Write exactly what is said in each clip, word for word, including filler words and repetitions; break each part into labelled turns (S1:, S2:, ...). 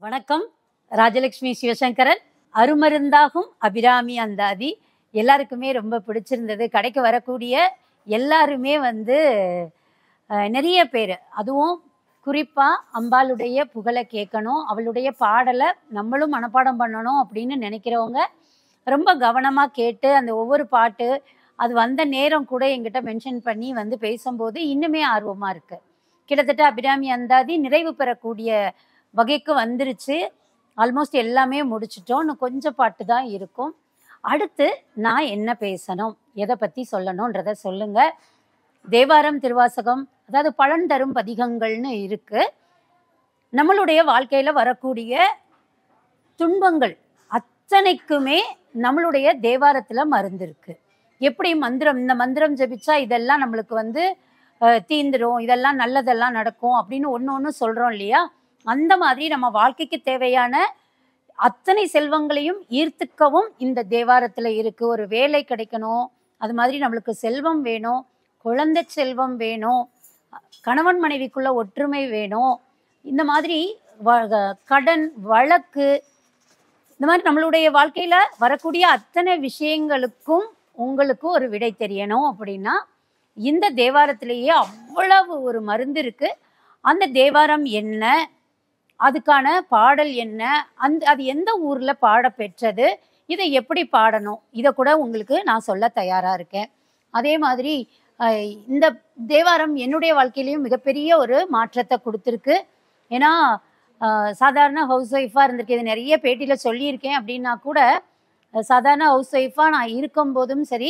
S1: வணக்கம். ராஜலட்சுமி சிவசங்கரன். அருமருந்தாகும் அபிராமி அந்தாதி எல்லாருக்குமே ரொம்ப பிடிச்சிருந்தது. கடைக்கு வரக்கூடிய எல்லாருமே வந்து நிறைய பேர், அதுவும் குறிப்பாக அம்பாளுடைய புகழை கேட்கணும், அவளுடைய பாடலை நம்மளும் மனப்பாடம் பண்ணணும் அப்படின்னு நினைக்கிறவங்க ரொம்ப கவனமாக கேட்டு அந்த ஒவ்வொரு பாட்டு அது வந்த நேரம் கூட எங்கிட்ட மென்ஷன் பண்ணி வந்து பேசும்போது இன்னுமே ஆர்வமாக இருக்குது. கிட்டத்தட்ட அபிராமி அந்தாதி நிறைவு பெறக்கூடிய வகைக்கு வந்துருச்சு. ஆல்மோஸ்ட் எல்லாமே முடிச்சிட்டோம். இன்னும் கொஞ்சம் பாட்டு தான் இருக்கும். அடுத்து நான் என்ன பேசணும், எதை பற்றி சொல்லணுன்றதை சொல்லுங்கள். தேவாரம், திருவாசகம், அதாவது பலன் தரும் பதிகங்கள்னு இருக்குது. நம்மளுடைய வாழ்க்கையில் வரக்கூடிய துன்பங்கள் அத்தனைக்குமே நம்மளுடைய தேவாரத்தில் மருந்து இருக்குது. எப்படி மந்திரம், இந்த மந்திரம் ஜபிச்சா இதெல்லாம் நம்மளுக்கு வந்து தீந்துரும், இதெல்லாம் நல்லதெல்லாம் நடக்கும் அப்படின்னு ஒன்று ஒன்று சொல்கிறோம் இல்லையா? அந்த மாதிரி நம்ம வாழ்க்கைக்கு தேவையான அத்தனை செல்வங்களையும் ஈர்த்துக்கவும் இந்த தேவாரத்தில் இருக்குது. ஒரு வேலை கிடைக்கணும், அது மாதிரி நம்மளுக்கு செல்வம் வேணும், குழந்தை செல்வம் வேணும், கணவன் மனைவிக்குள்ள ஒற்றுமை வேணும், இந்த மாதிரி கடன் வழக்கு, இந்த மாதிரி நம்மளுடைய வாழ்க்கையில் வரக்கூடிய அத்தனை விஷயங்களுக்கும் உங்களுக்கு ஒரு விடை தெரியணும் அப்படின்னா இந்த தேவாரத்திலேயே அவ்வளவு ஒரு மருந்து இருக்குது. அந்த தேவாரம் என்ன, அதுக்கான பாடல் என்ன, அந்த அது எந்த ஊரில் பாட பெற்றது, இதை எப்படி பாடணும், இதை கூட உங்களுக்கு நான் சொல்ல தயாராக இருக்கேன். அதே மாதிரி இந்த தேவாரம் என்னுடைய வாழ்க்கையிலையும் மிகப்பெரிய ஒரு மாற்றத்தை கொடுத்துருக்கு. ஏன்னா சாதாரண ஹவுஸ் ஒய்ஃபாக இருந்திருக்கு, இது நிறைய பேட்டியில் சொல்லியிருக்கேன். அப்படின்னா கூட சாதாரண ஹவுஸ் ஒய்ஃபாக நான் இருக்கும்போதும் சரி,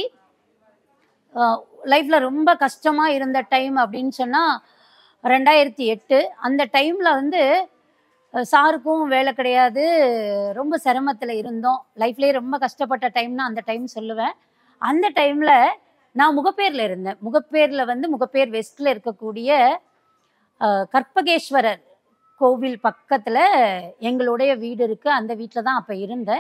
S1: லைஃப்பில் ரொம்ப கஷ்டமாக இருந்த டைம் அப்படின்னு சொன்னால் ரெண்டாயிரத்தி எட்டு அந்த டைமில் வந்து சாருக்கும் வேலை கிடையாது, ரொம்ப சிரமத்தில் இருந்தோம். லைஃப்லேயே ரொம்ப கஷ்டப்பட்ட டைம்னா அந்த டைம் சொல்லுவேன். அந்த டைமில் நான் முகப்பேரில் இருந்தேன். முகப்பேரில் வந்து முகப்பேர் வெஸ்ட்டில் இருக்கக்கூடிய கற்பகேஸ்வரர் கோவில் பக்கத்தில் எங்களுடைய வீடு இருக்குது. அந்த வீட்டில் தான் அப்போ இருந்தேன்.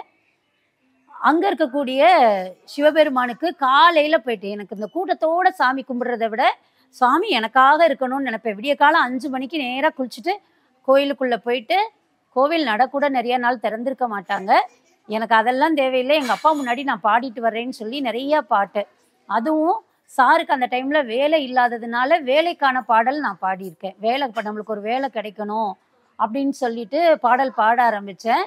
S1: அங்கே இருக்கக்கூடிய சிவபெருமானுக்கு காலையில் போயிட்டு எனக்கு இந்த கூட்டத்தோடு சாமி கும்பிட்றத விட சாமி எனக்காக இருக்கணும்னு நினைப்பேன். விடிய காலம் அஞ்சு மணிக்கு நேராக குளிச்சுட்டு கோயிலுக்குள்ளே போயிட்டு, கோவில் நட கூட நிறைய நாள் திறந்திருக்க மாட்டாங்க, எனக்கு அதெல்லாம் தேவையில்லை, எங்கள் அப்பா முன்னாடி நான் பாடிட்டு வர்றேன்னு சொல்லி நிறையா பாட்டு. அதுவும் சாருக்கு அந்த டைமில் வேலை இல்லாததுனால வேலைக்கான பாடல் நான் பாடியிருக்கேன். வேலை இப்போ நம்மளுக்கு ஒரு வேலை கிடைக்கணும் அப்படின்னு சொல்லிட்டு பாடல் பாட ஆரம்பித்தேன்.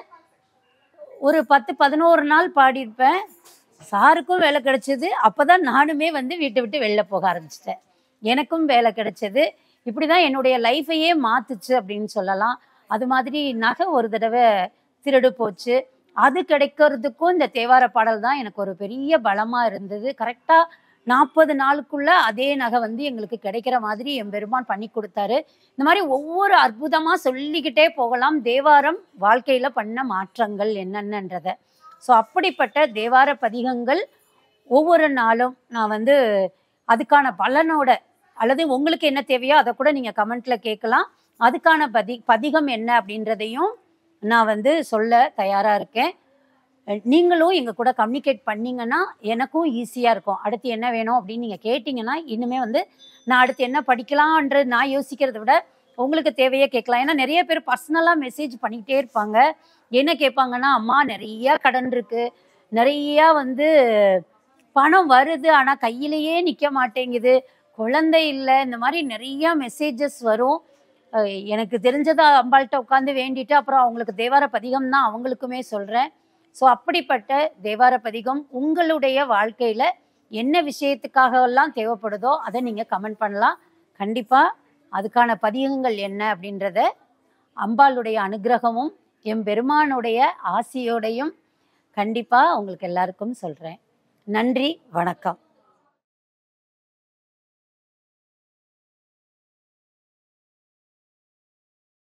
S1: ஒரு பத்து பதினோரு நாள் பாடியிருப்பேன். சாருக்கும் வேலை கிடைச்சது. அப்போ தான் நானுமே வந்து வீட்டை விட்டு வெளில போக ஆரம்பிச்சிட்டேன். எனக்கும் வேலை கிடைச்சது. இப்படி தான் என்னுடைய லைஃபையே மாற்றுச்சு அப்படின்னு சொல்லலாம். அது மாதிரி நகை ஒரு தடவை திருடு போச்சு. அது கிடைக்கிறதுக்கும் இந்த தேவார பாடல் தான் எனக்கு ஒரு பெரிய பலமாக இருந்தது. கரெக்டாக நாற்பது நாளுக்குள்ளே அதே நகை வந்து எங்களுக்கு கிடைக்கிற மாதிரி என் பெருமான் பண்ணி கொடுத்தாரு. இந்த மாதிரி ஒவ்வொரு அற்புதமாக சொல்லிக்கிட்டே போகலாம் தேவாரம் வாழ்க்கையில் பண்ண மாற்றங்கள் என்னென்னன்றதை. ஸோ அப்படிப்பட்ட தேவார பதிகங்கள் ஒவ்வொரு நாளும் நான் வந்து அதுக்கான பலனோட, அல்லது உங்களுக்கு என்ன தேவையோ அதை கூட நீங்கள் கமெண்ட்டில் கேட்கலாம். அதுக்கான பதி பதிகம் என்ன அப்படின்றதையும் நான் வந்து சொல்ல தயாராக இருக்கேன். நீங்களும் எங்கள் கூட கம்யூனிகேட் பண்ணிங்கன்னா எனக்கும் ஈஸியாக இருக்கும். அடுத்து என்ன வேணும் அப்படின்னு நீங்கள் கேட்டிங்கன்னா இன்னுமே வந்து நான் அடுத்து என்ன படிக்கலான்றது நான் யோசிக்கிறத விட உங்களுக்கு தேவையே கேட்கலாம். ஏன்னா நிறைய பேர் பர்சனலாக மெசேஜ் பண்ணிக்கிட்டே இருப்பாங்க. என்ன கேட்பாங்கன்னா, அம்மா நிறையா கடன் இருக்குது, நிறையா வந்து பணம் வருது ஆனால் கையிலேயே நிற்க மாட்டேங்குது, குழந்தை இல்லை, இந்த மாதிரி நிறையா மெசேஜஸ் வரும். எனக்கு தெரிஞ்சதை அம்பாள்கிட்ட உட்காந்து வேண்டிட்டு அப்புறம் அவங்களுக்கு தேவார பதிகம் தான் அவங்களுக்குமே சொல்கிறேன். ஸோ அப்படிப்பட்ட தேவார பதிகம் உங்களுடைய வாழ்க்கையில் என்ன விஷயத்துக்காகலாம் தேவைப்படுதோ அதை நீங்கள் கமெண்ட் பண்ணலாம். கண்டிப்பாக அதுக்கான பதிகங்கள் என்ன அப்படின்றத அம்பாளுடைய அனுகிரகமும் என் பெருமானுடைய ஆசியோடையும் கண்டிப்பாக உங்களுக்கு எல்லாருக்கும் சொல்கிறேன். நன்றி, வணக்கம்.